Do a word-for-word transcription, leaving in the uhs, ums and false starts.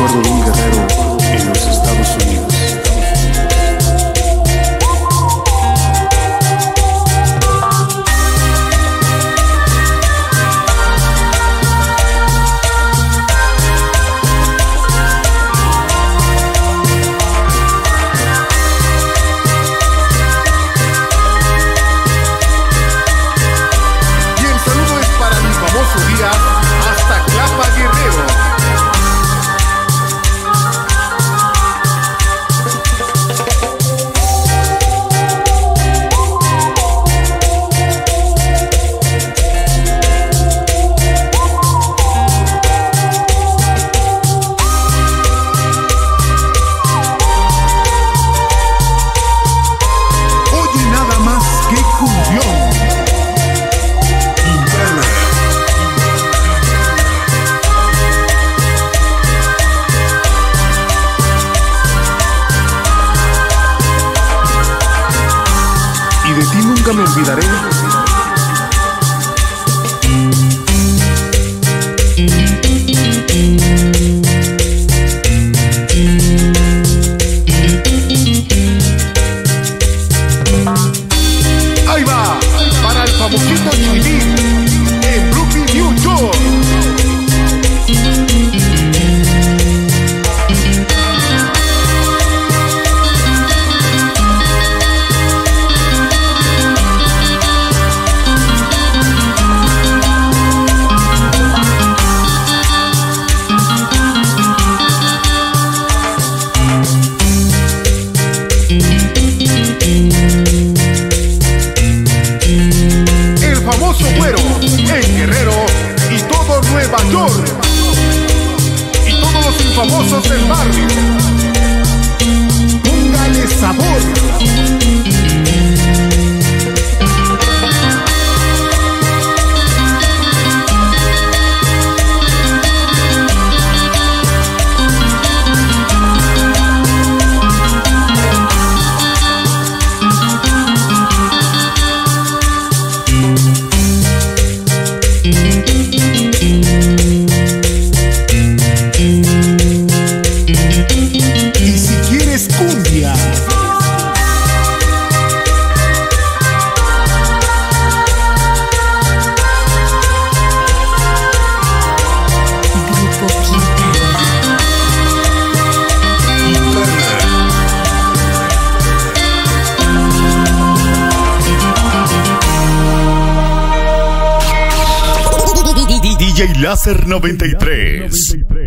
recuerdo de un guerrero en los Estados Unidos. Y de ti nunca me olvidaré. Ahí va, para el famosito Chuylín, en Brooklyn, New York. Güero, en Guerrero y todo Nueva York y todos los infamosos del barrio. Póngale sabor. Y si quieres cumbia, Grupo Quintana. D J Láser noventa y tres.